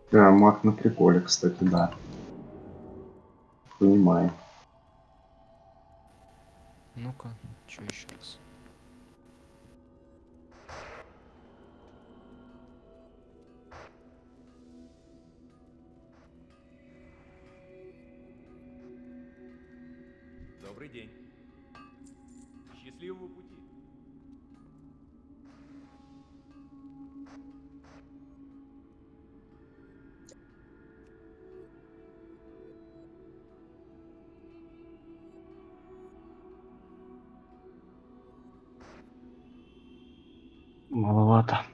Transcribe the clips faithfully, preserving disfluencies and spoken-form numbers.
Да, маг на приколе, кстати, да. Понимаю. Ну-ка, что еще раз? Добрый день. Счастливого пути. Маловато.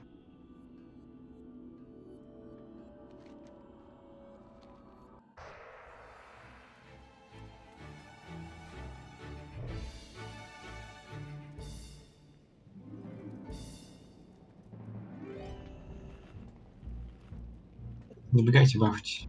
Не бегайте, бафьтесь.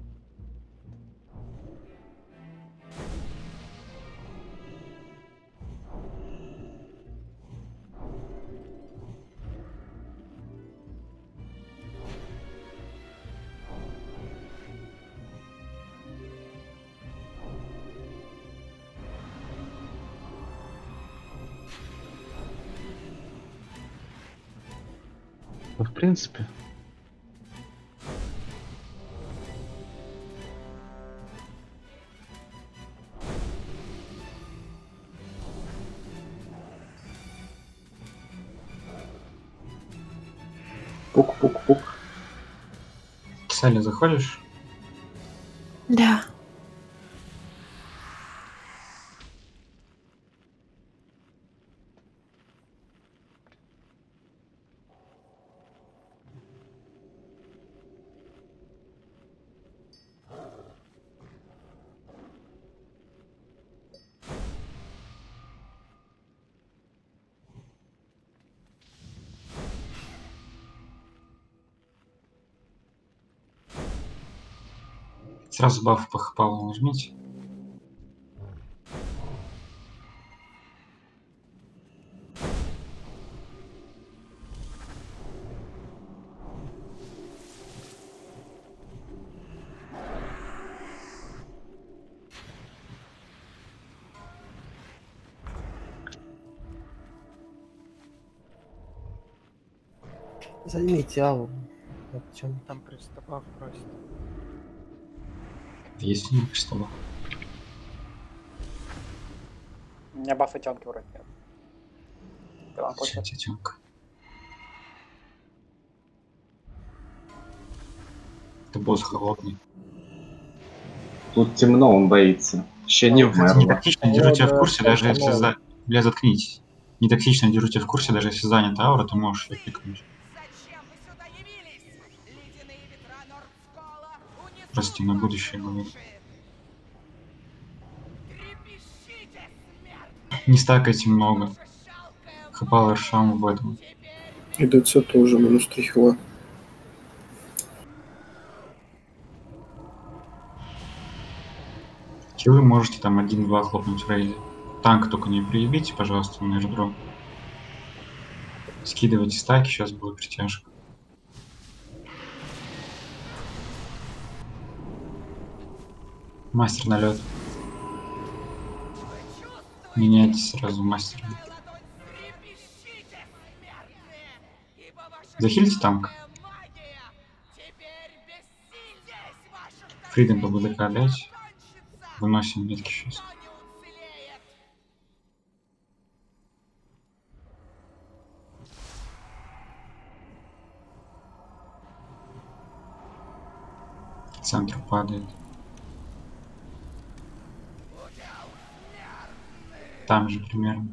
Ну, в принципе. Пук-пук-пук. Салли, заходишь? Да. Сразу баф по хпалу нажмите. Займите аву. Вот в чем. Там приступав просит. Есть не приступал. У меня бафа тёмки вроде нет. Да вам Все, похер. тетенка. Это босс холодный. Тут темно, он боится. Еще не Кстати, не вмерло. токсично, держу тебя в да, курсе, даже если канал. за... Бля, заткнитесь. Не токсично, держу тебя в курсе, даже если занята аура, ты можешь ее пикнуть. Зачем вы сюда явились? Ледяные ветра Нордскола унесут Прости, на будущее ваши говорю. души. Трепещите, смертные! Не стакайте много. Ваша жалкая Хапал воля Эршам в этом. теперь И ДЦ тоже минус три хила. Хилы можете там один-два хлопнуть в рейде. Танк только не приебите, пожалуйста, на аэродром. Скидывайте стаки, сейчас будет притяжка. Мастер на лед. Меняйте сразу мастера. трепещите, смертные! Ибо ваша Захилите танк. жалкая магия теперь бессильнее ваших Фридом по БДК дайте. кончится, Выносим метки сейчас. но не уцелеет. К центру падает. Там же примерно.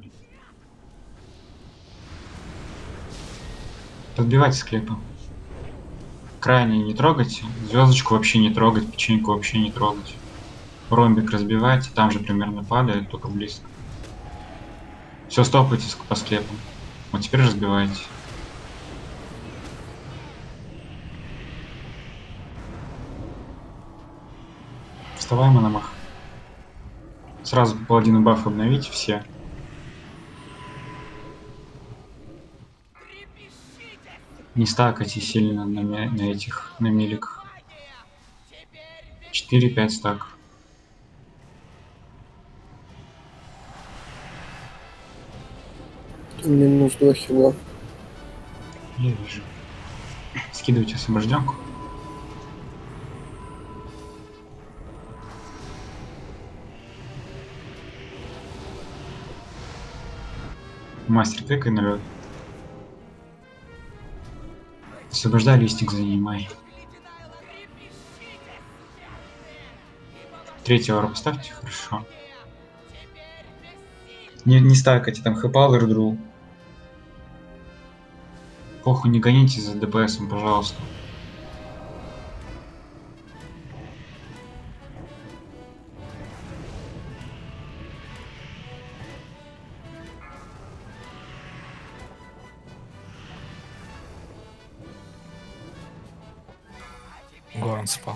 Подбивайте склепы. Крайне не трогайте. Звездочку вообще не трогать, печеньку вообще не трогать. Ромбик разбивайте, там же примерно падает, только близко. Все, стопайте по склепам. Вот теперь разбивайте. Вставай, Мономах. Сразу паладину баф обновите все. Не стакайте сильно на, на этих, на миликах. четыре-пять стаков. Минус два хила. Я вижу. Скидывайте освобожденку. Мастер, тыкай на лед. Освобождай, листик занимай. Третий аура поставьте, хорошо. Не, не стакайте, там хэпал рдру. Похуй, не гоните за ДПСом, пожалуйста. Горан спал.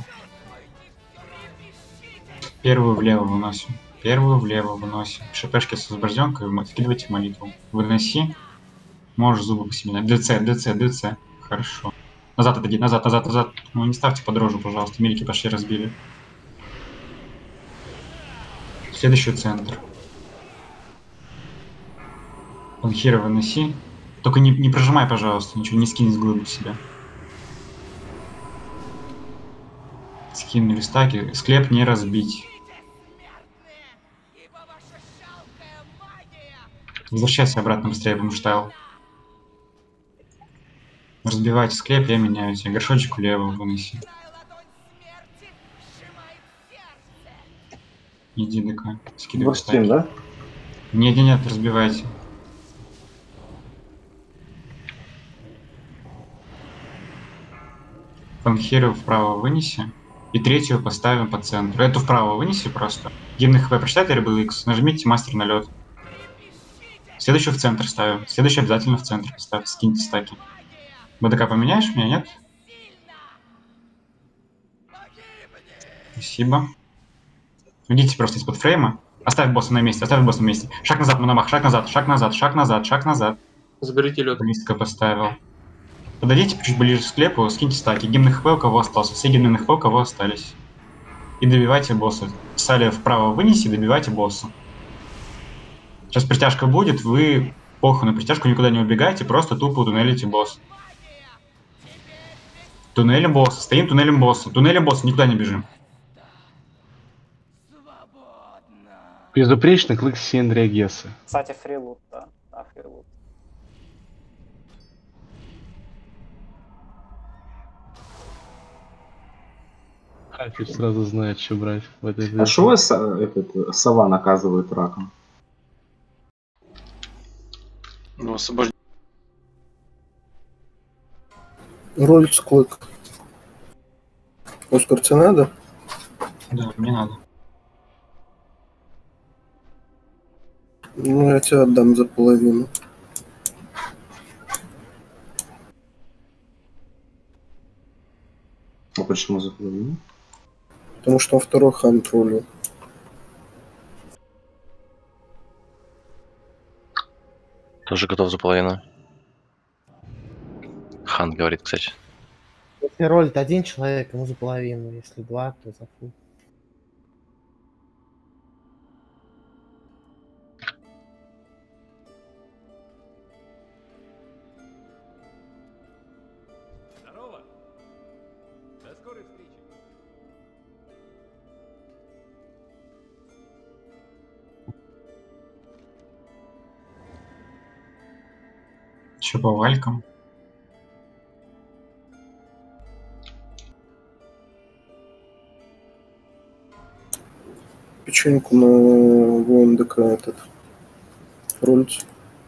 Первую влево выносим. Первую влево выносим. Шпшки с освобожденкой, вкидывайте молитву. Выноси. Можешь зубы посеменать. ДЦ, ДЦ, ДЦ. Хорошо. Назад отойди, назад, назад, назад. Ну не ставьте под рожу, пожалуйста. Милики пошли, разбили. Следующий центр. Панхира выноси. Только не, не прожимай, пожалуйста. Ничего, не скинь с глыбы себя. Скинули стаки. Склеп не разбить. Возвращайся обратно быстрее, бумштайл. Разбивайте склеп, я меняюсь. Я горшочек влево выноси. Иди ДК. Скидывай Бурстим, стаки. да? Нет, нет, нет, разбивайте. Панхиру вправо вынеси. И третью поставим по центру. Эту вправо вынеси просто. Гимн ХП прочитайте эр бэ икс. Нажмите мастер на лед. Следующую в центр ставим. Следующую обязательно в центр поставь. Скиньте стаки. БДК поменяешь меня, нет? Спасибо. Идите просто из-под фрейма. Оставь босса на месте, оставь босса на месте. Шаг назад, Мономах, шаг назад, шаг назад, шаг назад, шаг назад. Заберите лед. Близко поставил. Подойдите чуть ближе к склепу, скиньте стаки. Гимн ХП у кого остался, все гимны ХП у кого остались. И добивайте босса. Салия вправо вынеси, добивайте босса. Сейчас притяжка будет, вы похуй на притяжку, никуда не убегайте, просто тупо туннелите босса. Туннелем босса, стоим туннелем босса. Туннелем босса, никуда не бежим. Безупречный клык Синдрия Гесса. Кстати, фрилут, да. Да, фрилут. Хафич сразу знает, что брать в этой А жизни. что вас э, этот, сова наказывает раком? Ну, освобождение. Рольц клык. Оскар, тебе надо? Да, мне надо. Ну, я тебе отдам за половину. А почему за половину? Потому что он второй хан троллил. Тоже готов за половину. Хан говорит, кстати. Если ролит один человек, ему за половину. Если два, то за фул. Здорово! До скорой встречи! Еще по валькам. Печеньку на воин ДК этот. Рольц.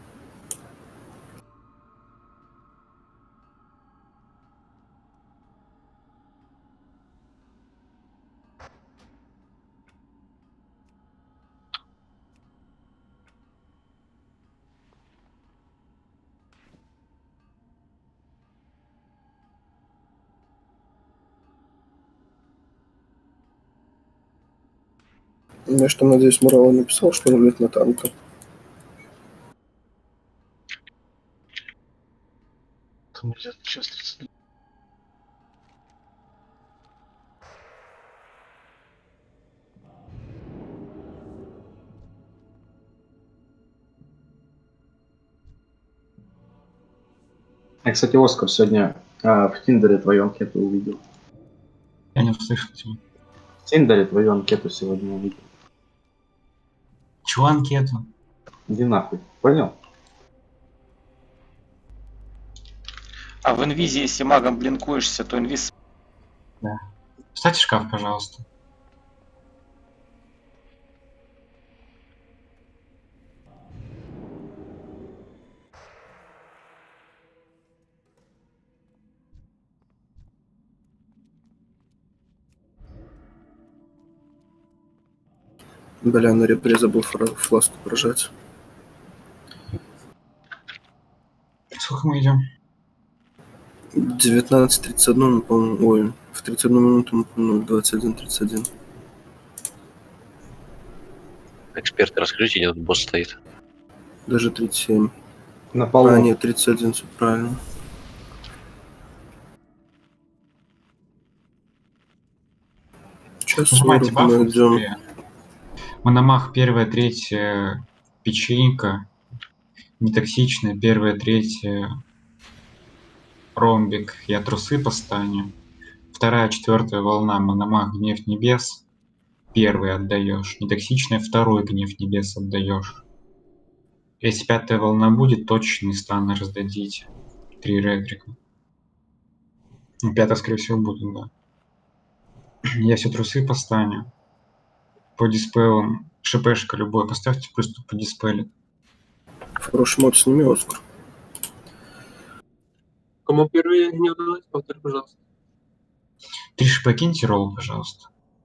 Я что, надеюсь, Мурала написал, что рулит на танка. Сейчас тридцать. Я, кстати, Оскар сегодня а, в Тиндере твою анкету увидел. Я не услышал тебя. В Тиндере твою анкету сегодня увидел. Чего анкету? Иди нахуй, понял? А в инвизе, если магом блинкуешься, то инвиз... Да. Вставьте шкаф, пожалуйста. Бля, на ребре забыл фра- фласку прожать. Сколько мы идем? девятнадцать тридцать один, мы, по-моему, ой, в тридцать одну минуту мы, по-моему, двадцать один тридцать один. Эксперты, расскажите, где тут босс стоит. Даже тридцать семь. На полу. А, нет, тридцать один, все правильно. Сейчас Нажимайте баф. мы идем. Мономах первая, третья печенька. Нетоксичная первая, третья ромбик. Я трусы постаню. Вторая, четвертая волна. Мономах гнев небес. Первый отдаешь. Нетоксичная второй гнев небес отдаешь. Если пятая волна будет, точные станы раздадите. Три ретрика. Ну, пятая, скорее всего, будет, да. Я все трусы постаню. По диспелам. ШПшка любой. Поставьте приступ по диспеле. Хороший мод сними, Оскар. Кому первый не удалось, повтори, пожалуйста. Три шп киньте ролл, пожалуйста.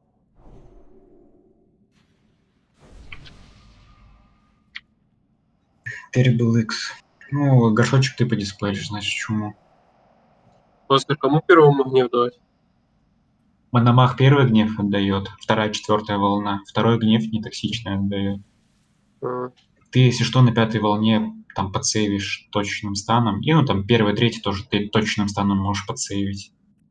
Terrible X. Ну, горшочек ты по дисплею, значит, чему? Оскар, кому первому не удалось? Мономах первый гнев отдает, вторая, четвертая волна. Второй гнев нетоксичный отдает. А, Ты, если что, на пятой волне там подсейвишь точным станом. И ну там первый, третий тоже ты точным станом можешь подсейвить.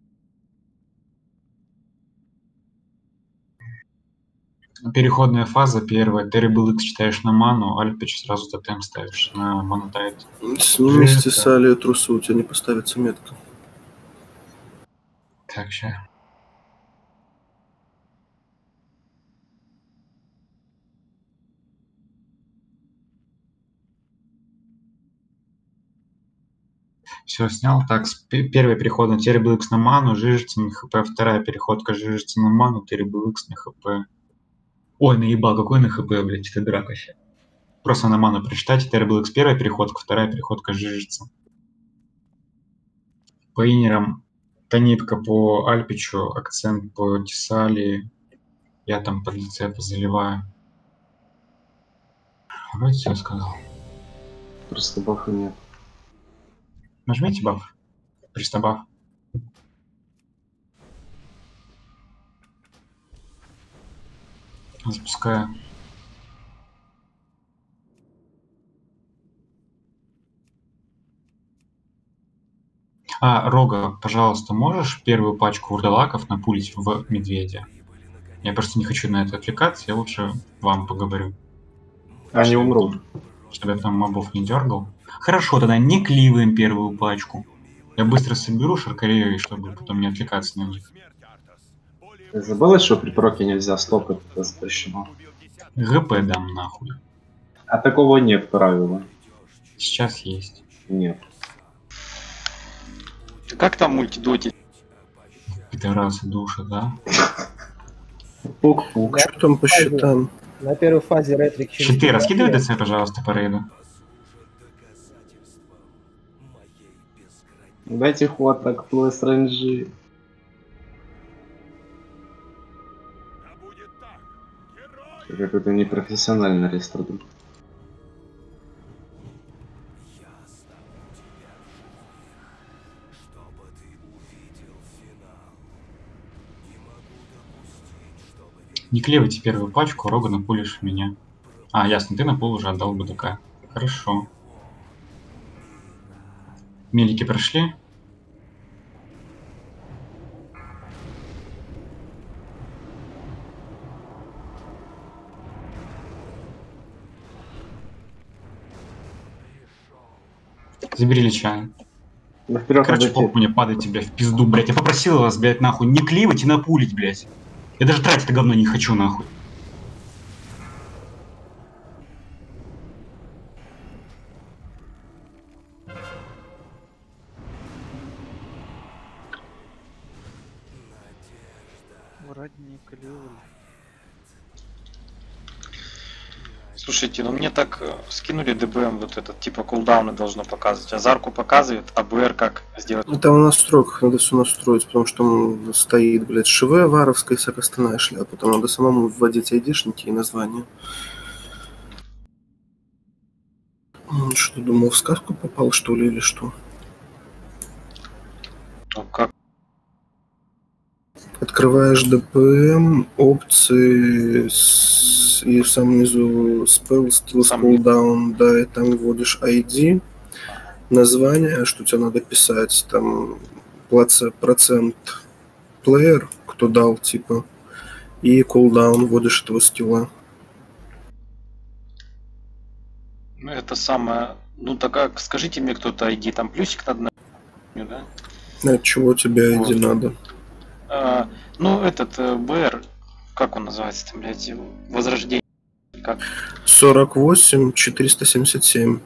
Переходная фаза первая. Terrible X читаешь на ману, Альпич сразу тотем ставишь на монотайт. Сними с Тесалии трусы, у тебя не поставится метка. Так, ща. Все, снял. Так, первый переход на Terrible X на ману, жижится на хп. Вторая переходка жижится на ману, Terrible X на хп. Ой, наебал, какой на хп, блядь, это драка вообще. Просто на ману прочитайте. Terrible X первая переходка, вторая переходка жижится. По инерам тонитка по Альпичу, акцент по Тесалии. Я там под лице позаливаю. Вроде все сказал. Просто бафа нет. Нажмите баф. Пристабаф. Запускаю. А, Рога, пожалуйста, можешь первую пачку вурдалаков напулить в медведя? Я просто не хочу на это отвлекаться, я лучше вам поговорю. Они умрут. Чтобы я там мобов не дергал. Хорошо, тогда не кливаем первую пачку. Я быстро соберу шаркарею, чтобы потом не отвлекаться на них. Ты забыла, что при проке нельзя стопать, это запрещено? ГП дам нахуй. А такого нет правила. Сейчас есть. Нет. как там мультидотить? Пидорасы души, да? Пук-пук. Что там по счетам? На первой фазе ретрик через... Щиты раскидывай ДЦ, пожалуйста, по рейду. Дайте хваток плюс рейнджи. Какой-то непрофессиональный рестарт. Не клевайте первую пачку, Рога напулишь меня. А, ясно, ты на пол уже отдал БДК. Хорошо. Мелики прошли. Забери Лича. Да вперед Короче, надо поп идти. мне падайте, блядь, в пизду, блядь. Я попросил вас, блядь, нахуй, не кливать и напулить, блядь. Я даже тратить это говно не хочу, нахуй. Вроде не клевали. Слушайте, ну мне так э, скинули ДБМ вот этот, типа кулдауны должно показывать. Азарку показывает, а БР как сделать? Ну, там в настройках надо все настроить, потому что там стоит, блядь, ШВ, варовская, всякая остальная шляпа. Там надо самому вводить айдишники и названия. М, Что, думал, в сказку попал, что ли, или что? Ну как? Открываешь ДПМ, опции с- и в самом низу spell, skills, Сам- cooldown, да, и там вводишь ай ди, название, что тебе надо писать, там плаце- процент плеер, кто дал, типа, и cooldown вводишь этого скилла. Ну, это самое... Ну так как, скажите мне кто-то ай ди, там плюсик надо, на- да? От чего тебе ай ди Вот. надо? А, ну этот э, БР, как он называется, блядь, возрождение. Как? сорок восемь четыреста семьдесят семь.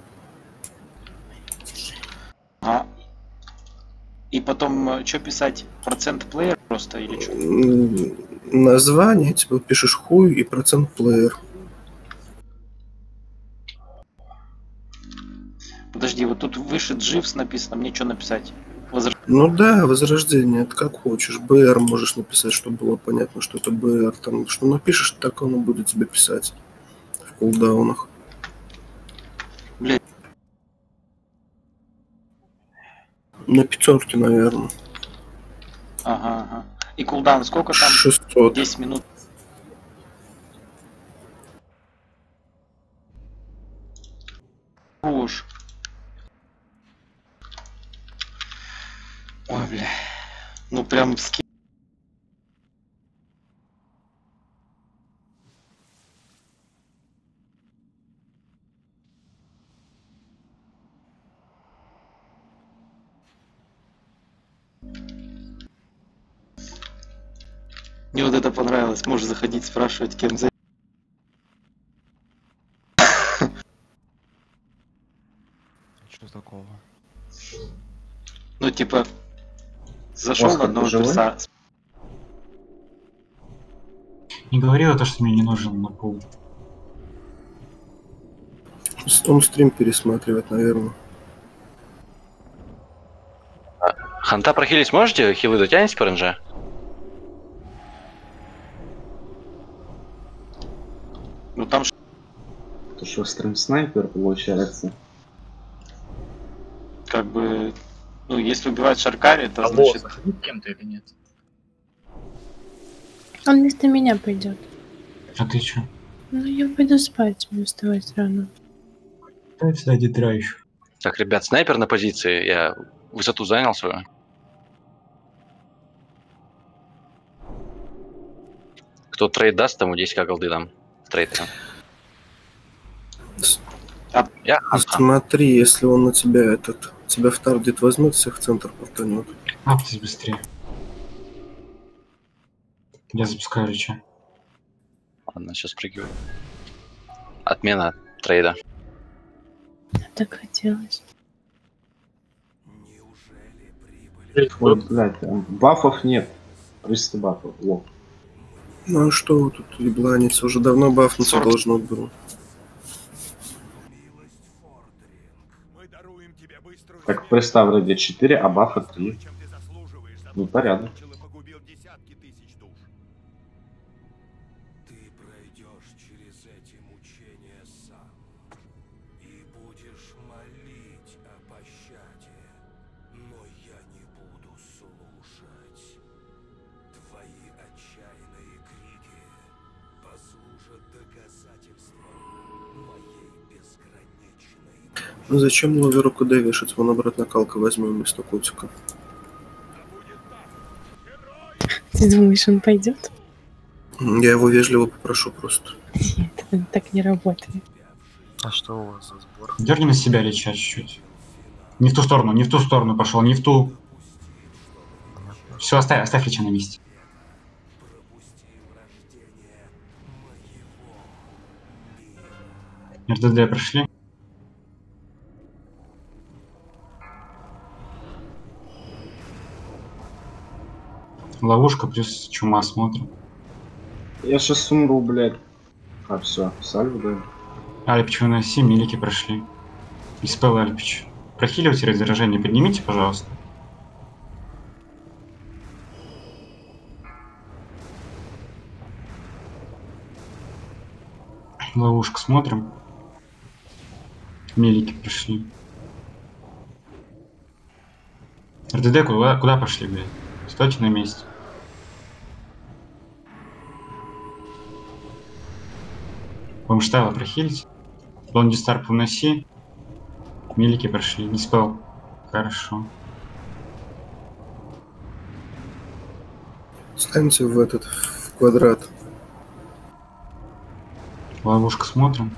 А. И потом, что писать? Процент плеер просто или что? М, Название, типа, пишешь хуй и процент плеер. Подожди, вот тут выше Дживс написано, мне что написать? Возр... Ну да, возрождение, это как хочешь. БР можешь написать, чтобы было понятно, что это БР. Там, что напишешь, так оно будет тебе писать в кулдаунах. Блядь. На пятерке, наверное. Ага, ага. И кулдаун сколько там? шестьсот. десять минут. Уж. Ой, бля. Ну прям ски. Мне вот это понравилось. Можешь заходить, спрашивать, кем за... Что такого? Ну типа... Зашел Оскар, на одного ты живой? перса. Не говорила то, что мне не нужен на пул. Он стрим пересматривать, наверное. Ханта прохилить можете? Хилы дотянете по ренже? Ну там ж- То, что стрим снайпер получается. как бы... Ну, если убивать Шаркари, это А значит... кем-то или нет? Он вместо меня пойдет. А ты чё? Ну, я пойду спать, мне вставать рано. Да, сюда детра еще. Так, ребят, снайпер на позиции. Я высоту занял свою. Кто трейд даст, тому десять ка голды дам. В трейд. Я Ханта. Смотри, если он на тебя этот... Тебя в таргет возьмет, всех в центр портанет. Аптись быстрее. Я запускаю реча. Ладно, сейчас прыгиваю. Отмена трейда. Так хотелось. Ой, блядь, там бафов нет. триста бафов. Во. Ну а что вы тут ебланиться? Уже давно бафнуться сорок. должно было. Так, приста вроде четыре, а бафа три. Ну, порядок. Ты пройдешь через эти мучения сам и будешь молить о пощаде, но я не буду слушать. Твои отчаянные крики послужат доказательством моей безграничной. Ну зачем ловеру куда вешать? Вон обратно калка возьмем вместо котика. Ты думаешь, он пойдет? Я его вежливо попрошу просто. Нет, это так не работает. А что у вас за сбор? Дерни на себя реча чуть-чуть. Не в ту сторону, не в ту сторону пошел, не в ту. Все, оставь, оставь Лича на месте. РДД прошли. Ловушка плюс чума смотрим. Я сейчас умру, блядь. А, все, сальву даю. Альпич выноси, милики прошли. Диспел Альпич. Прохиливайте раздражение, поднимите, пожалуйста. Ловушку смотрим. Милики пришли. РДД куда, куда пошли, блядь? Стойте на месте. Бомштайла прохилить. Лонди Старп уноси. Милики прошли. Не спел. Хорошо. Станьте в этот, в квадрат. Ловушку смотрим.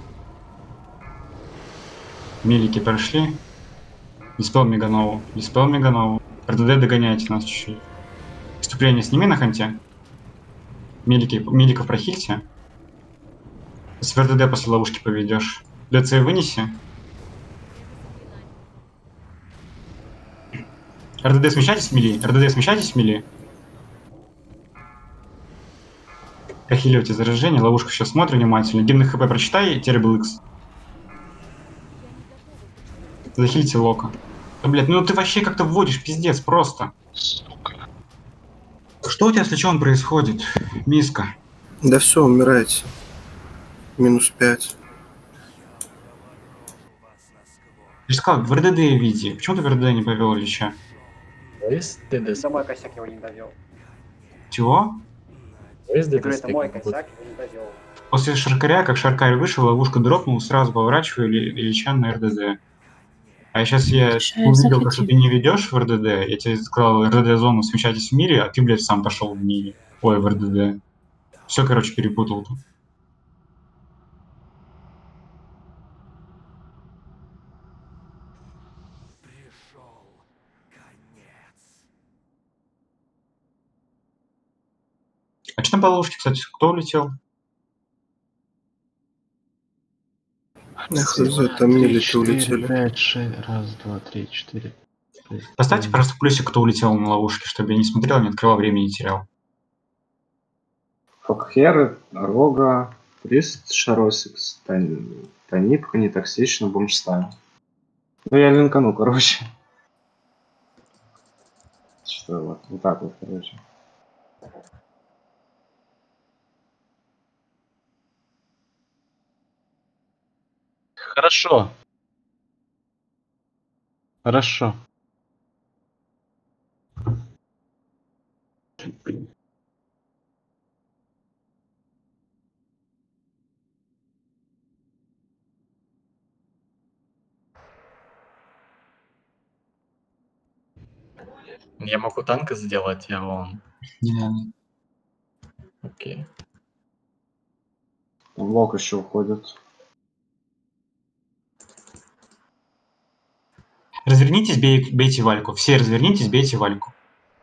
Милики прошли. Диспел Меганову. Диспел Меганову. РДД догоняйте нас чуть-чуть. Вступление сними на ханте. Милики, миликов прохильте. С РДД после ловушки поведешь. ДЦ вынеси. РДД смещайтесь с мили. РДД смещайтесь с мили. Прохиливайте заражение. Ловушку сейчас смотрим внимательно. Гимн ХП прочитай. Terrible X. Захильте лока. Да, блядь, ну ты вообще как-то вводишь, пиздец, просто. Сука. Что у тебя с Личом происходит, Миска? Да все, умирайте. Минус пять. Ты же сказал, в РДД види. Почему ты в РДД не повел Лича? Это мой косяк, его не довел. Чего? Я говорю, это мой косяк, его не довел. После Шаркаря, как Шаркарь вышел, ловушка дропнул, сразу поворачиваю Лича на РДД. А сейчас я увидел, что ты не ведешь в РДД, я тебе сказал, РДД-зону смещайтесь в мире, а ты, блядь, сам пошел в мире. Ой, в РДД. Все, короче, перепутал тут. А что там по ловушке, кстати, кто улетел? Эх, там милики улетели. пять, шесть, раз, два, три, четыре. Поставьте, пожалуйста, плюсик, кто улетел на ловушке, чтобы я не смотрел, не открывал, времени не терял. Фокхеры, Рога, Прист, Шаросикс, Танипка, не токсично, Бомштайл. Ну я линкану, короче. Что вот, вот так вот, короче. Хорошо. Хорошо. Я могу танка сделать, я вам. Не надо. Окей. Там лок еще уходит. Развернитесь, бей, бейте Вальку. Все развернитесь, бейте Вальку.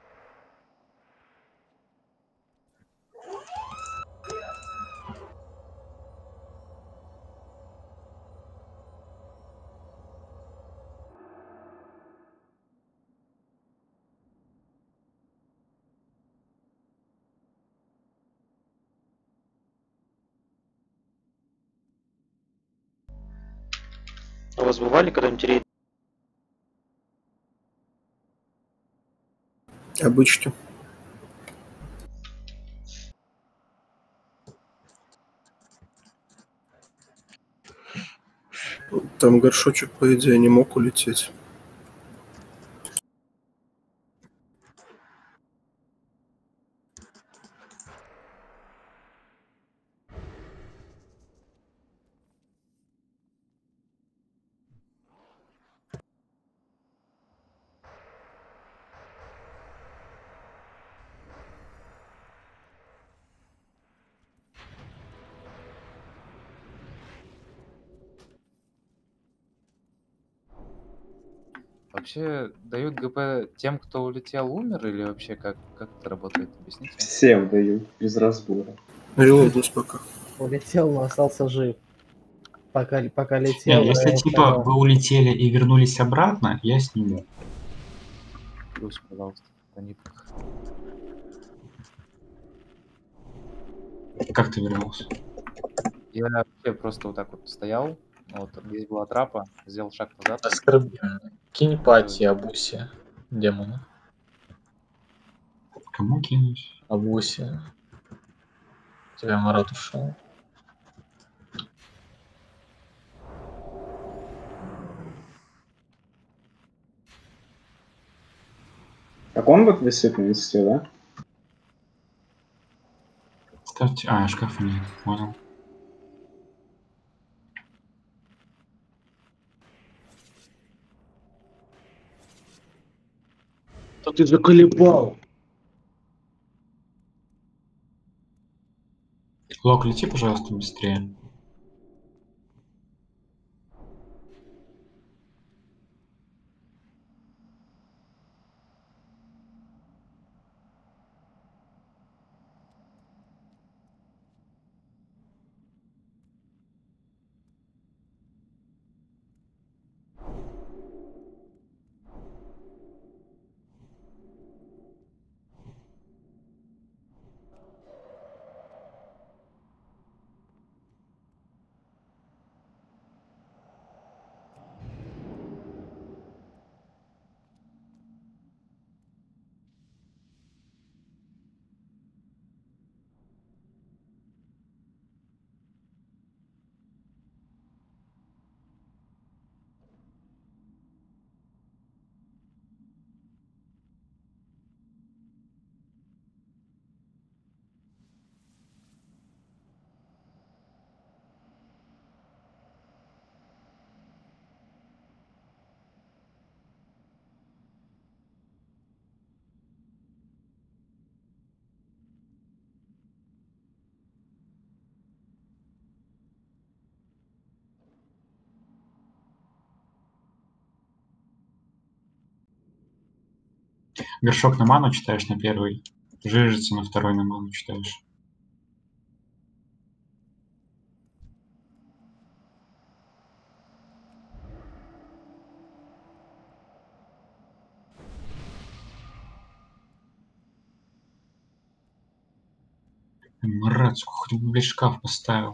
У вас бывали когда-нибудь рейды? Обычно. Там горшочек, по идее, не мог улететь. Вообще дают ГП тем, кто улетел, умер, или вообще как, как это работает? Объясните. Всем дают, без разбора. Релоуднус пока. Улетел, но остался жив. Пока, пока Не, летел, если э, типа стоял. вы улетели и вернулись обратно, я сниму. Плюс, пожалуйста, по никах. Как ты вернулся? Я вообще просто вот так вот стоял, вот здесь была трапа, сделал шаг назад. Оскорбительно. Кинь пати Абуси, демона. Кому кинуть? Абуси. У тебя Марат ушел. Так он вот висит на листе, да? Ставьте... А, шкафа нет, понял. Да ты заколебал! Лок, лети, пожалуйста, быстрее. Горшок на ману читаешь на первый. Жижица на второй на ману читаешь. Марат, сколько ты, блядь, шкаф поставил?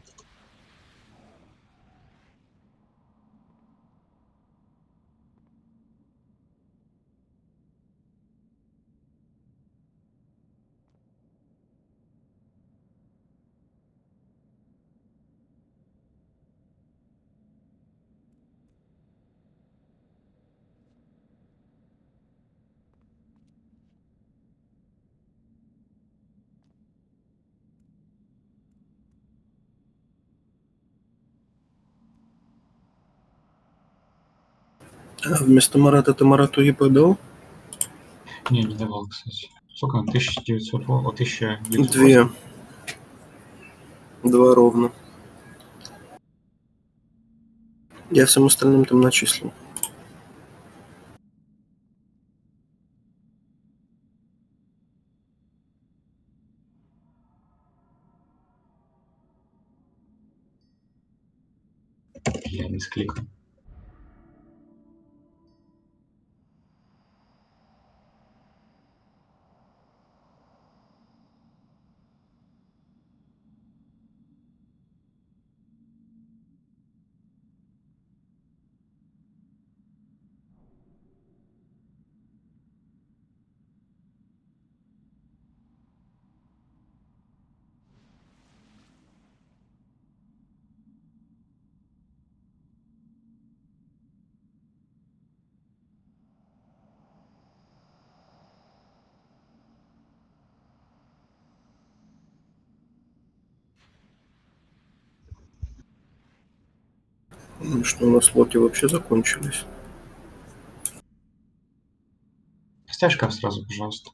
А вместо Марата ты Марату ЕП дал? Не, не давал, кстати. Сколько он? тысяча девятьсот, о, тысяча девятьсот. Две. Два ровно. Я всем остальным там начислил. Я не скликал. Ну что, у нас локи вообще закончились? Ставь шкаф сразу, пожалуйста.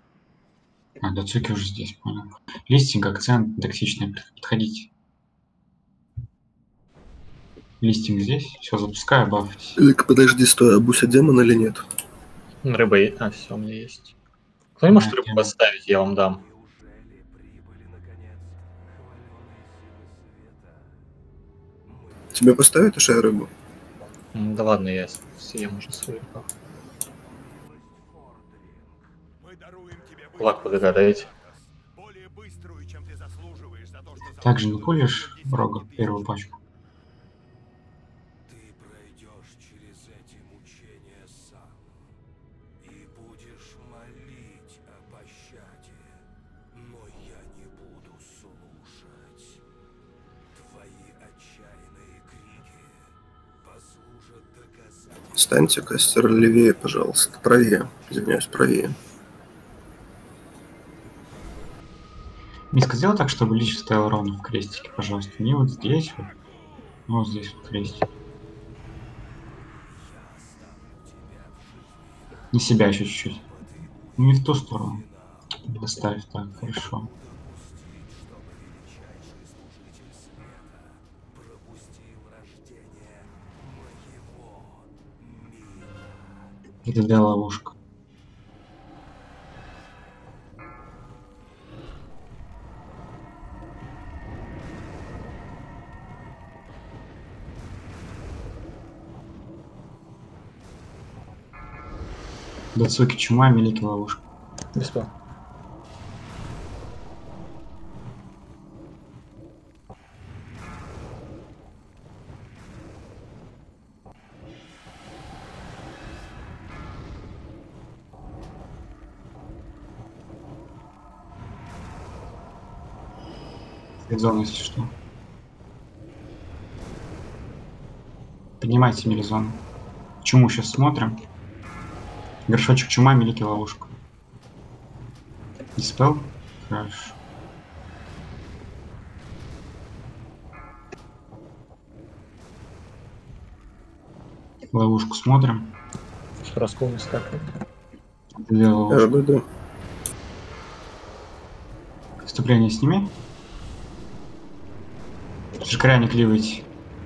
А, Дацуки уже здесь, понял. Листинг, акцент, токсичный. Подходите. Листинг здесь. Все, запускаю, бафайтесь. Лик, подожди, стой, а Буся демон или нет? Рыба есть. А, все, у меня есть. Кто не может рыбу поставить, я вам дам. Тебе поставить уже рыбу? М, Да ладно, я съем уже свою. Лак вы догадаете. Также не пулишь рога первую пачку. Станьте, кастер, левее, пожалуйста. Правее. Извиняюсь, правее. Миска, сделай так, чтобы лич стоял ровно в крестике, пожалуйста. Не вот здесь вот. Ну, вот здесь вот крестик. Не себя еще чуть-чуть. Ну, не в ту сторону. Доставь так, хорошо. Это для ловушка. Дацуки чума, милики ловушка. Бесплатно. Мелизон, если что. Поднимайте мелизон. Чуму сейчас смотрим. Горшочек чума, милики ловушка. Диспел? Хорошо. Ловушку смотрим. Раскол не скакает. Две ловушки. РБД. Вступление сними. Шикаря не кливайте.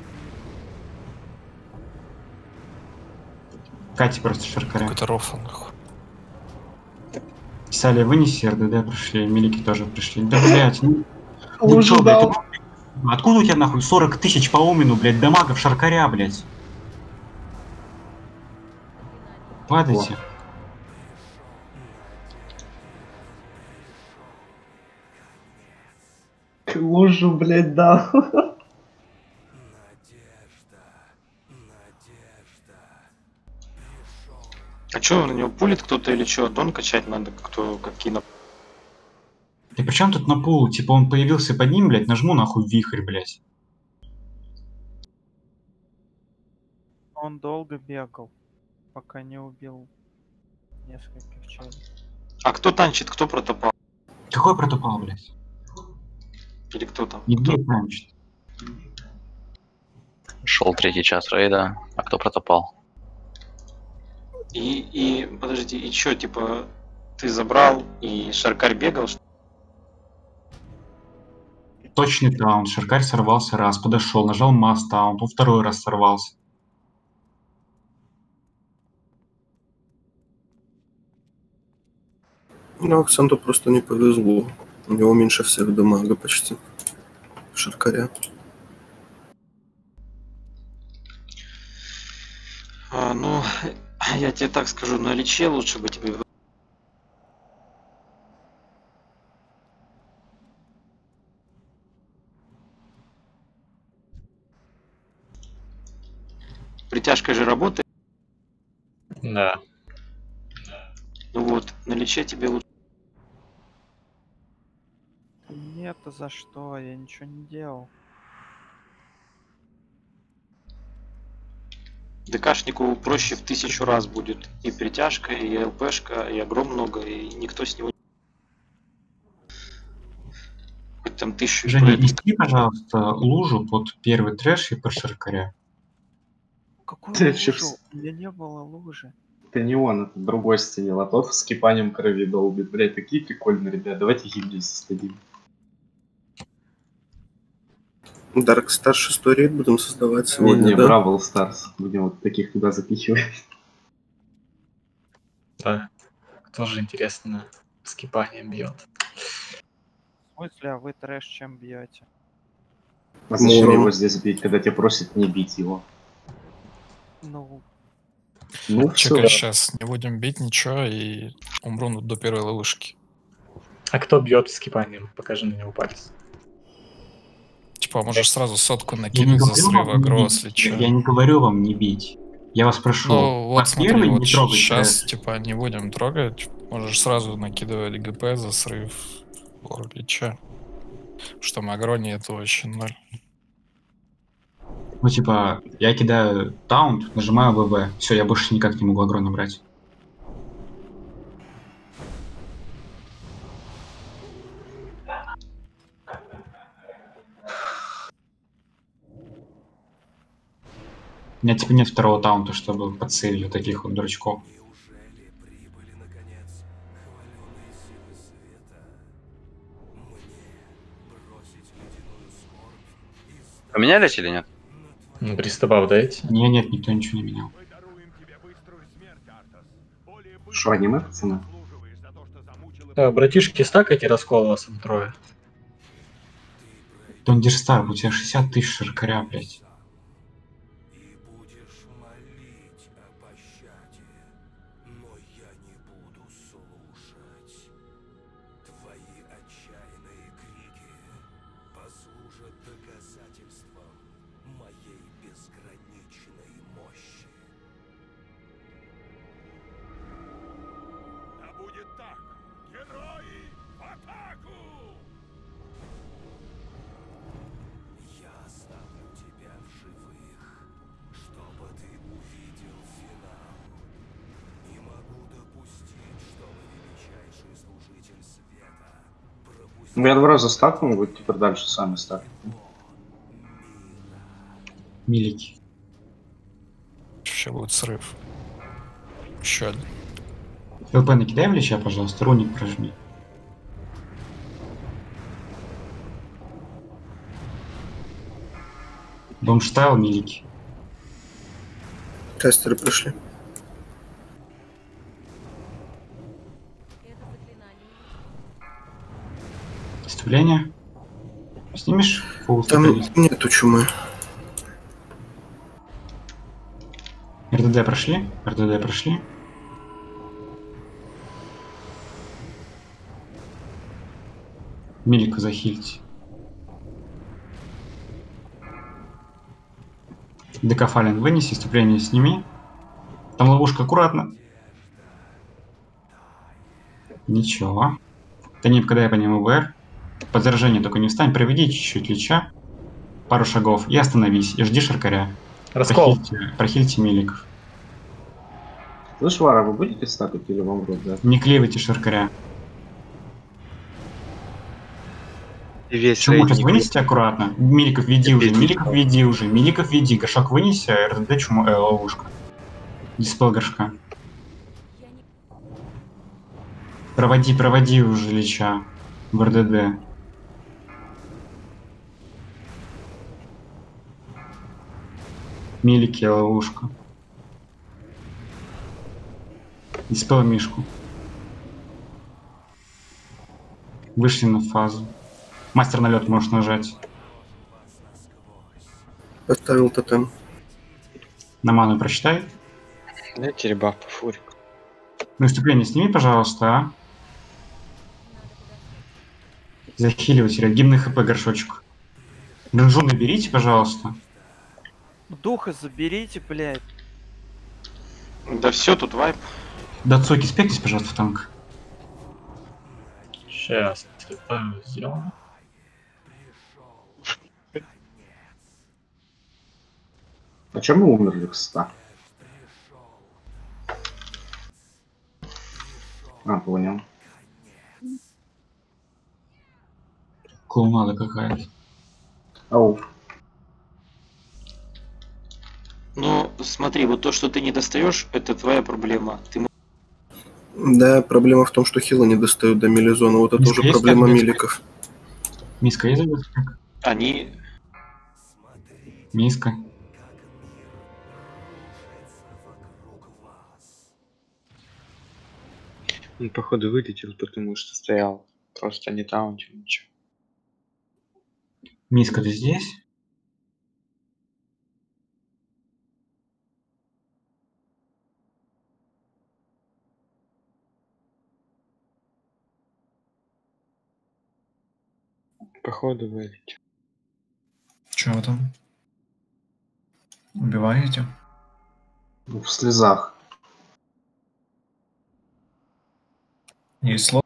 Кати просто шаркаря. Какой-то рофл, нахуй. Писали, вынеси, РДД пришли, милики тоже пришли. Да, блядь, ну... Вы Уже чё, блядь, дал. ты- откуда у тебя, нахуй, сорок тысяч по Омену, блядь, дамагов шаркаря, блядь? Падайте. Лужу, блядь, дал. А чё, на него пулит кто-то или чё? Дон качать надо, кто какие на... Ты при чем тут на пул? Типа он появился под ним, блядь, нажму нахуй вихрь, блядь. Он долго бегал, пока не убил нескольких человек. А кто танчит, кто протопал? Какой протопал, блядь? Или кто там? Нигде не танчит. Шел третий час рейда, а кто протопал? И, и, подожди, и чё, типа, ты забрал, и Шаркарь бегал? что- Точный таунт. Шаркарь сорвался раз, подошел, нажал масс таунт, он второй раз сорвался. Ну, Акценту просто не повезло. У него меньше всех дамага почти. Шаркаря. А, ну, я тебе так скажу, на лече лучше бы тебе... вы- Притяжка же работает. Да. Ну вот, на лече тебе лучше... Нет, а за что? Я ничего не делал. ДКшнику проще в тысячу раз будет. И притяжка, и ЛПшка, и огром много, и никто с него... Хоть там тысячу... Женя, пройдет. неси, пожалуйста, лужу под первый трэш и под Шаркаря. Какую Ты лужу? чё, У меня не было лужи. Это не он, это другой стенил, а тот с кипанием крови долбит. Блядь, такие прикольные ребята. Давайте гильдии создадим. Dark Star шестой рейд будем создавать Не, сегодня, не, да? Бравл Старс. Будем вот таких туда запихивать. Да. Тоже интересно. Скипанием бьет. В смысле, а вы трэш чем бьете? А зачем Муром. его здесь бить, когда тебя просят не бить его? Ну, Ну, Чекай, все. сейчас не будем бить ничего и умру до первой ловушки. А кто бьет скипанием? Покажи на него палец. Типа, можешь сразу сотку Я не накинуть за говорю срыв вам не агро, бить. если чё. Я не говорю вам не бить. Я вас прошу. Ну вот Под смотри, первый вот не трогайте сейчас трэш. типа не будем трогать, можешь сразу накидывать ГП за срыв лор или чё. Что агро нету вообще ноль. Ну, типа, я кидаю таунт, нажимаю ВВ. Все, я больше никак не могу агро набрать. У меня типа нет второго таунта, чтобы подсейвить вот таких вот дурачков. Поменялись или нет? Ну, приступав дайте. Не, нет, никто ничего не менял. Что, аниме, пацаны? Да, братишки, стакайте раскол вас там трое. Тондерстар, у тебя шестьдесят тысяч шаркаря, блядь. Ну, я два раза стакнул, вы теперь дальше сами стакнете. Милики. Еще будет срыв. Еще один. ЛП накидай в леча, пожалуйста, руник прожми. Бомштайл, милики. Кастеры пришли. Вступление. Снимешь? Фул Там нету чумы. РДД прошли? РДД прошли? Милику захильте. Декафален вынеси, вступление сними. Там ловушка, аккуратно. Ничего. Таниб, когда я по нему ВР. Под заражение только не встань, проведи чуть-чуть леча. Пару шагов и остановись. И жди шаркаря. Раскол. Прохильте, прохильте миликов. Слышь, Вара, вы будете стакать или вам вроде, да? Не клевайте шаркаря. Весь Чему сейчас вынесите аккуратно? Миликов веди уже, Миликов веди уже, Миликов веди. Горшок вынеси, а РДД чему... Э, ловушка. Диспел горшка. Проводи, проводи уже леча в РДД. Милики, ловушка. Диспел мишку. Вышли на фазу. Мастер на лед можешь нажать. Поставил тотем. На ману прочитай. Дайте ребаф по фурику. Ну, вступление сними, пожалуйста, а. Захиливайте, гимны хп горшочек. Ренжу наберите, пожалуйста. духа заберите, блядь. Да все, тут вайп. Да, Цоки, спектись, пожалуйста, в танк. Сейчас сделаем. А чем мы умерли, кстати? А, понял. Клоунада какая-то. Ау. Ну, смотри, вот то, что ты не достаешь, это твоя проблема. Ты... Да, проблема в том, что хилы не достают до милизона. Вот это Миска уже есть проблема как миликов. Миска есть? Они... Миска. Он, походу, вылетел, потому что стоял просто не таунтил ничего. Миска, ты здесь? Походу вылетел. Чё вы там? Убиваете? В слезах. Есть слот?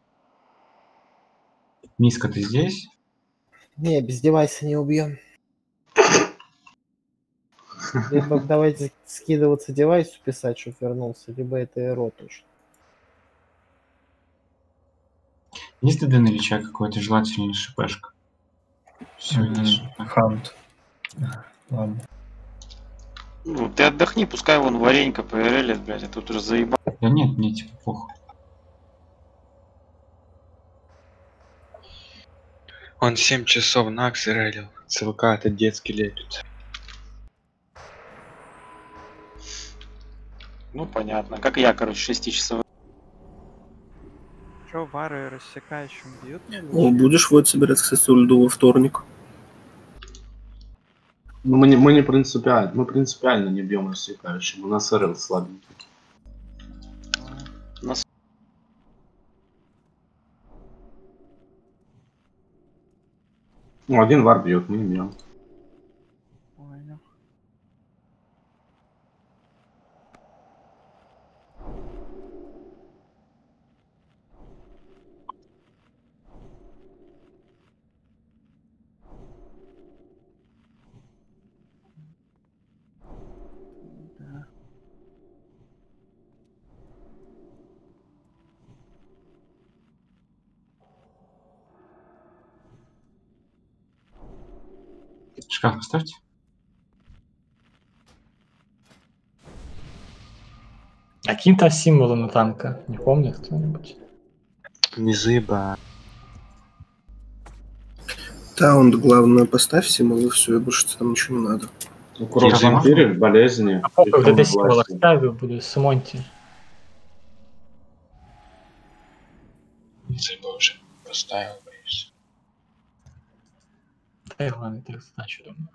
Миска, ты здесь? Не, без девайса не убьем. Либо давайте скидываться девайсу, писать, чтоб вернулся, либо это эро точно. Есть ДД на Лича какой-то, желательно шипешка. Все, Хант. Ладно. Ну, ты отдохни, пускай вон варенька поверелит, блядь, а тут уже заебал. Да нет, мне типа похуй. Он семь часов накс релил. ЦЛК это детский лепит. Ну, понятно. Как я, короче, шестичасовой. Чё, вары рассекающим бьют? О, будешь вот собирать, кстати, ульду во вторник? Ну, мы не, мы не принципиально, мы принципиально не бьем рассекающим. У нас РЛ слабенький. Нас... Ну, один вар бьет, мы не бьем. Понял. Да. Шкаф поставьте. А какие-то символы на танка? Не помнит кто-нибудь? Не заеба. Таунт, главное, поставь символы, все, и больше там ничего не надо. Кровь империи, болезни. А похуй, вот иконы это символ власти. оставил, буду с Монти. Заеба уже поставил, боюсь. Да и ладно, так значит, думаю.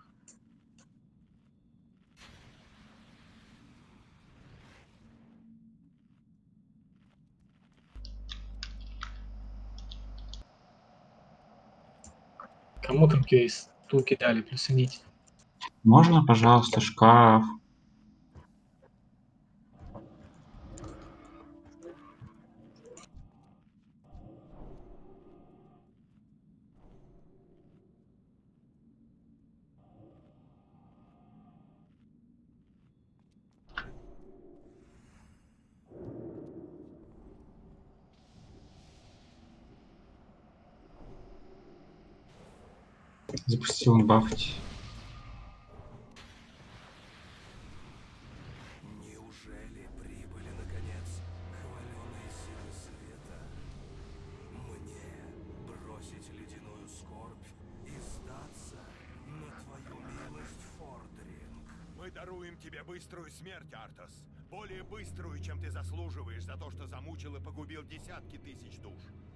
Кому там кейс тулки дали, плюсаните. Можно, пожалуйста, шкаф? Запустил он бафать. Неужели прибыли, наконец, хваленые силы света? Мне бросить ледяную скорбь и сдаться на твою милость, Фордринг? Мы даруем тебе быструю смерть, Артас. Более быструю, чем ты заслуживаешь за то, что замучил и погубил десятки тысяч душ.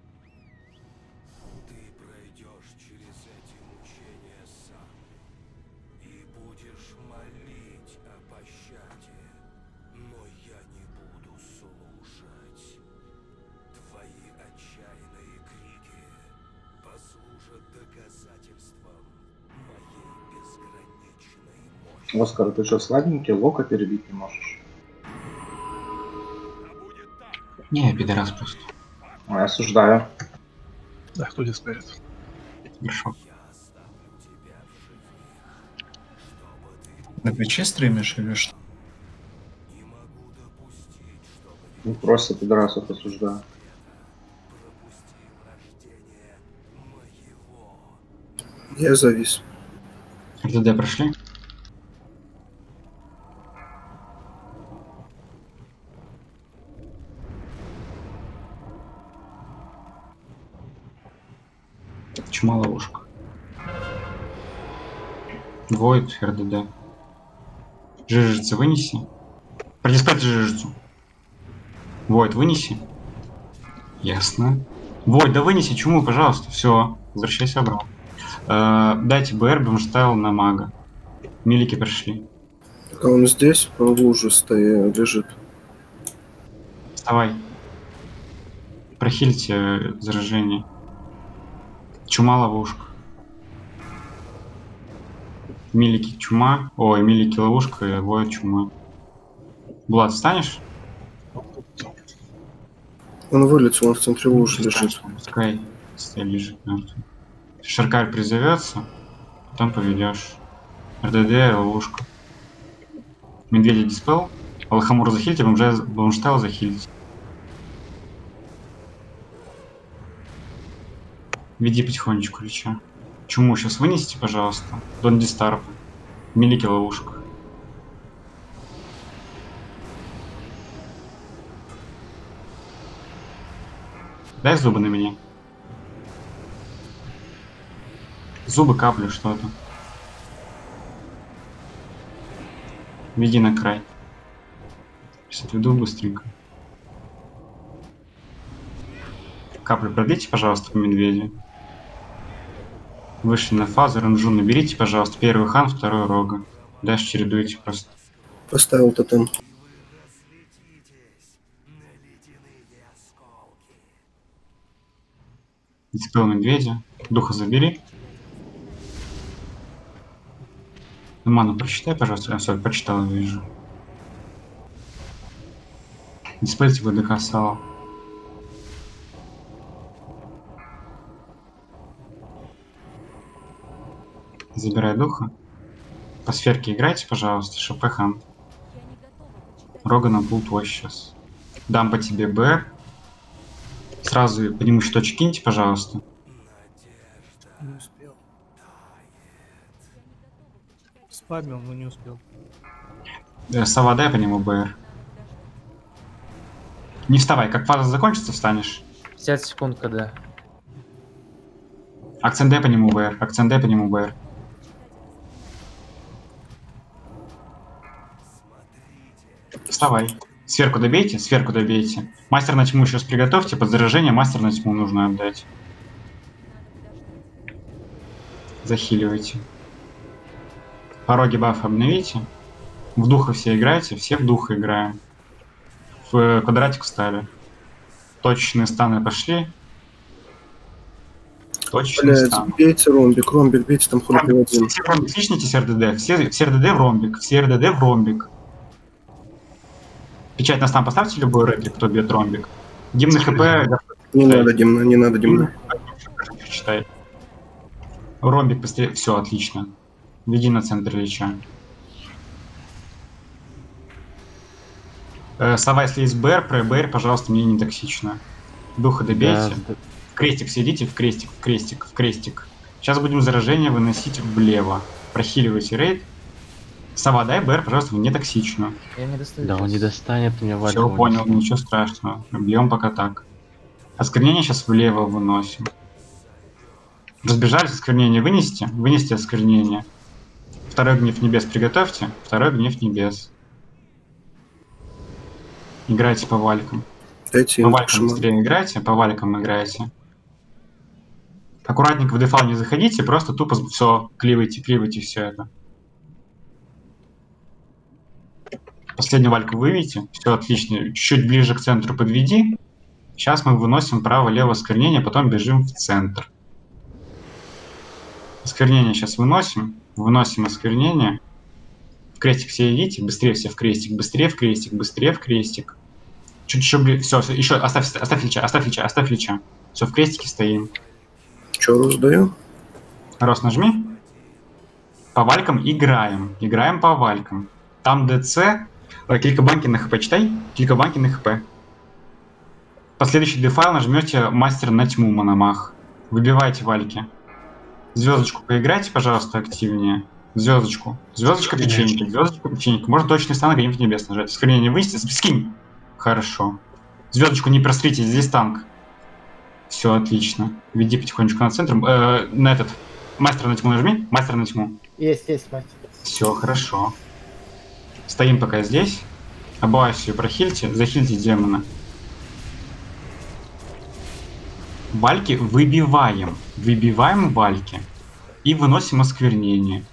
Ты пройдешь через эти мучения сам и будешь молить о пощаде, но я не буду слушать. Твои отчаянные крики послужат доказательством моей безграничной мощи. Оскар, ты что, слабенький? Лока перебить не можешь? Не, я пидорас просто. А, я осуждаю. Да, кто здесь стоит? Хорошо. На Твиче стримишь или что? Ну, просто пидорасов осуждаю. Я завис. РТД прошли? Чума ловушка. Войд, РДД. Жижицы вынеси. Продиспать жижицу. Войд, вынеси. Ясно. Войд, да вынеси чуму, пожалуйста. Все, возвращайся обратно. Э, дайте БР, бомштайл на мага. Милики пришли. А он здесь, он в луже стоит, лежит. Вставай. Прохильте заражение. Чума ловушка. Милики чума. Ой, милики ловушка и Войд чума. Влад, встанешь? Он вылетел, он в центре лужи лежит. Пускай лежит мертвый. Шаркарь призовется, потом поведешь. РДД, ловушка. Медведя диспел. Алхамур захильте, бомштайл захильте. Веди потихонечку Лича. Чуму сейчас вынесите, пожалуйста. Дон Дистарп. Милики ловушка. Дай зубы на меня. Зубы каплю что-то. Веди на край. Сейчас отведу быстренько. Каплю продлите, пожалуйста, по медведю. Вышли на фазу, ранжу наберите, пожалуйста. Первый хан, второй рога. Дальше чередуйте просто. Поставил тотем. Диспел медведя. Духа забери. Ману прочитай, пожалуйста. Я все, прочитал, вижу. Диспельте ВДК сало. Забирай духа. По сферке играйте, пожалуйста, ШП хан. Рога на пул твой сейчас. Дам по тебе БР. Сразу по нему щиточек киньте, пожалуйста. Не успел. Спамил, но не успел. Сова, дай по нему БР. Не вставай, как фаза закончится, встанешь. пятьдесят секунд КД. Акцент дай по нему БР, акцент дай по нему БР. Вставай. Сверху добейте, сверху добейте. Мастер на тьму сейчас приготовьте, под заражение мастер на тьму нужно отдать. Захиливайте. Пороги баф обновите. В духа все играете, все в духа играем. В квадратик встали. Точечные станы пошли. Точечные Блядь, станы. бейте ромбик, ромбик, бейте там хоть один. Все ромбик, личните РДД, все, все РДД в ромбик, все РДД в ромбик. Печать на стан поставьте любой ретри, кто бьет ромбик. Димны хп... Не надо димна, не надо димна. Читай. Ромбик быстрее. Все, отлично. Веди на центр Лича. Э, Сова, если есть БР, про БР, пожалуйста, мне не токсично. Духа добейте. Да. В крестик сидите, в крестик, в крестик, в крестик. Сейчас будем заражение выносить влево. Прохиливайте рейд. Сова, дай БР, пожалуйста, не токсично. Я не достаю. Да он не достанет меня в Все, понял, ничего страшного. Бьем пока так. Осквернение сейчас влево выносим. Разбежались, осквернение вынести. Вынести осквернение. Второй гнев небес приготовьте. Второй гнев небес. Играйте по валикам. Дайте по им валикам шаман. быстрее играйте, по валикам играйте. Аккуратненько в дефал не заходите, просто тупо все кливайте, кливайте все это. Последнюю вальку выведите. Все отлично. Чуть-чуть ближе к центру подведи. Сейчас мы выносим право-лево осквернение, потом бежим в центр. Осквернение сейчас выносим. Выносим осквернение. В крестик все идите. Быстрее все в крестик. Быстрее в крестик. Быстрее в крестик. Чуть-чуть ближе. Все, все, еще оставь, оставь лича, оставь лича, оставь лича. Все, в крестике стоим. Че, раздаю? Рос нажми. По валькам играем. Играем по валькам. Там ДЦ. Кликабанки на хп читай. Кликабанки на хп. Последующий дефайл нажмете мастер на тьму мономах. Выбивайте вальки. Звездочку поиграйте, пожалуйста, активнее. Звездочку. Звездочка печенька. Звездочка печенька. Можно точный стан гнев небес нажать. Скорее вынести. Скинь. Хорошо. Звездочку не просрите, здесь танк. Все отлично. Веди потихонечку на центр. Э, на этот. Мастер на тьму нажми. Мастер на тьму. Есть, есть, мастер. Все, хорошо. Стоим пока здесь. Абуасию прохильте. Захильте демона. Вальки выбиваем. Выбиваем вальки. И выносим осквернение.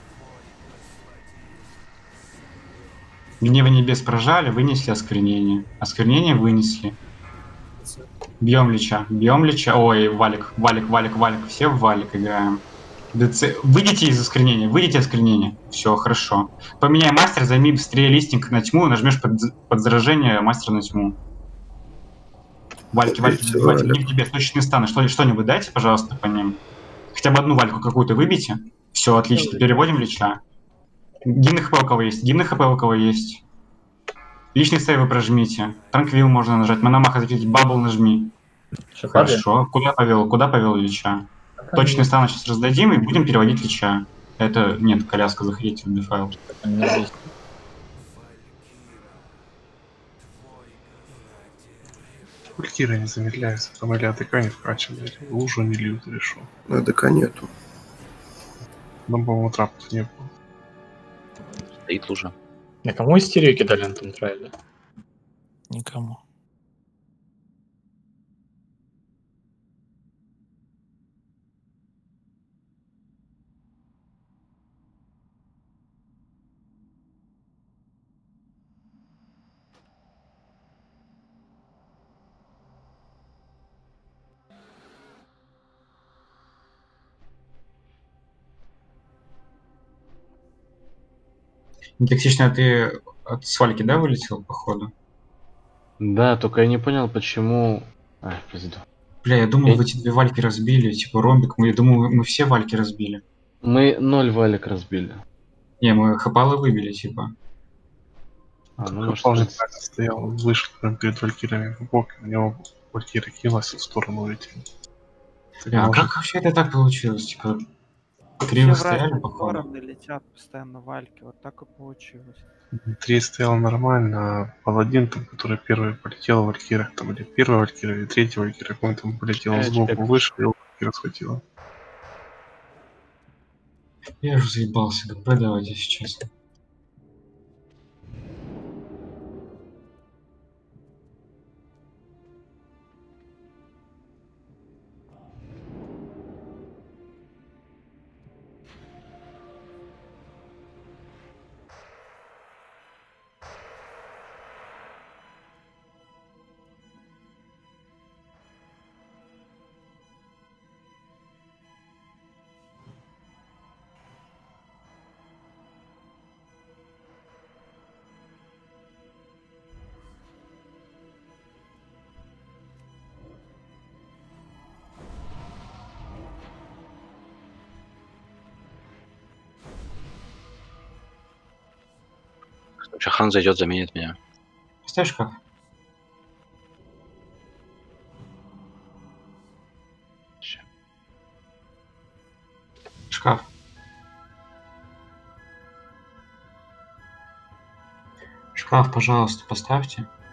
Гнева небес прожали, вынесли осквернение. Осквернение вынесли. Бьем лича. Бьем лича. Ой, валик, валик, валик, валик. Все в валик играем. ДЦ. Выйдите из осквернения. Выйдите из осквернения. Все, хорошо. Поменяй мастер, займи быстрее листинг на тьму, нажмешь под, под заражение мастер на тьму. Вальки, вальки, вальки, гнев небес, точечные станы. Что, что-нибудь дайте, пожалуйста, по ним. Хотя бы одну вальку какую-то выбейте. Все, отлично. Переводим лича. Гимны хп у кого есть? Гимны хп у кого есть? Личный сейвы прожмите. Транквилл можно нажать. Мономаха закрыть. Бабл нажми. Что, хорошо. Куда повел? Куда повел лича? Точный стан сейчас раздадим и будем переводить лича. Это... Нет, коляска, заходите в дефайл. Валькирия не замедляется, там или АТК не вкачивали, или лужу не льют, или шо. АТК нету. Там, по-моему, трапов не было. Стоит лужа. На кому истерию кидали на том трайле? Никому. Нетоксично, ты от свалки, да, вылетел, походу? Да, только я не понял, почему... А, пизду. Бля, я думал, вы эти две вальки разбили, типа ромбик, мы, я думал, мы все вальки разбили. Мы ноль валик разбили. Не, мы хапалы выбили, типа. А, ну, может, он стоял, вышел прям перед валькирами в бок, на него валькирия кинулась в сторону улетела. Бля, а может... как вообще это так получилось? Типа, криво стояли, походу? летят постоянно вальки, вот так и получилось. Три стоял нормально, а паладин, там, который первый полетел в валькирах, там, или первая валькирия, или третья валькирия, какой там полетел сбоку, выше, и валькирия схватила. Я уже заебался, ГП давайте сейчас. Шахан зайдет, заменит меня. Поставь шкаф. Шкаф. Шкаф, пожалуйста, поставьте.